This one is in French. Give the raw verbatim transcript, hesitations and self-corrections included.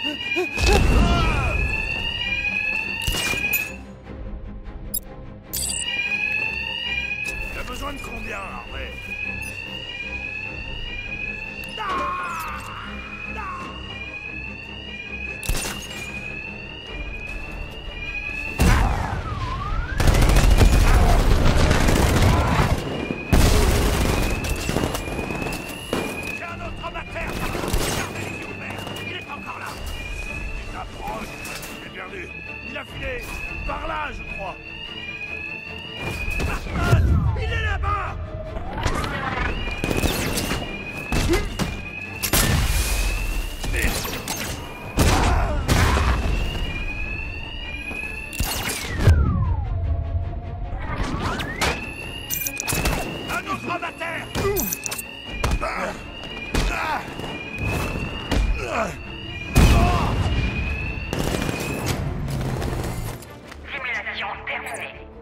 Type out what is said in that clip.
T'as besoin de combien, Harvey? Il a filé par là, je crois. Batman, il est là-bas. Un autre abatteur. Simulation terminée.